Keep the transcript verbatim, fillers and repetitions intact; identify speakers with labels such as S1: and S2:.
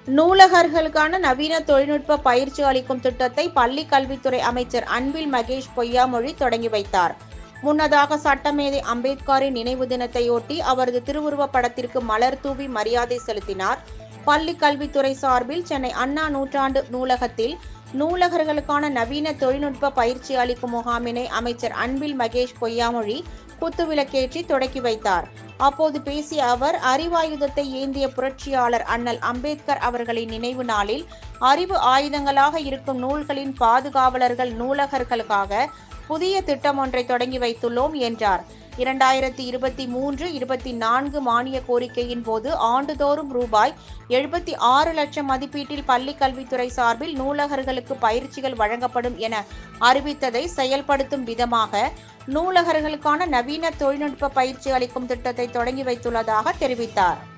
S1: நூலகர்களுக்கான நவீன தொழில்நுட்ப பயிற்சி அளிக்கும் திட்டத்தை பள்ளி கல்வித்துறை அமைச்சர் அன்பில் மகேஷ் பொய்யாமொழி தொடங்கி வைத்தார். முன்னதாக சட்டமேதை அம்பேத்கரின் நினைவு தினத்தையொட்டி அவரது திருவுருவப் படத்திற்கு மலர் தூவி மரியாதை செலுத்தினார். பள்ளி கல்வித்துறை சார்பில் சென்னை அண்ணா நூற்றாண்டு நூலகத்தில் நூலகர்களுக்கான நவீன தொழில்நுட்ப பயிற்சி அளிக்கும் முகாமினை அமைச்சர் அன்பில் மகேஷ் பொய்யாமொழி குத்துவிளக்கேற்றி தொடக்கி வைத்தார். அப்போது பேசிய அவர், அறிவாயுதத்தை ஏந்திய புரட்சியாளர் அண்ணல் அம்பேத்கர் அவர்களின் நினைவு நாளில் அறிவு ஆயுதங்களாக இருக்கும் நூல்களின் பாதுகாவலர்கள் நூலகர்களுக்காக புதிய திட்டம் ஒன்றை தொடங்கி வைத்துள்ளோம் என்றார். இரண்டாயிரத்தி இருபத்தி மூன்று இருபத்தி நான்கு மானிய கோரிக்கையின் போது ஆண்டுதோறும் ரூபாய் எழுபத்தி ஆறு லட்சம் மதிப்பீட்டில் பள்ளி கல்வித்துறை சார்பில் நூலகர்களுக்கு பயிற்சிகள் வழங்கப்படும் என அறிவித்ததை செயல்படுத்தும் விதமாக நூலகர்களுக்கான நவீன தொழில்நுட்ப பயிற்சி அளிக்கும் திட்டத்தை தொடங்கி வைத்துள்ளதாக தெரிவித்தார்.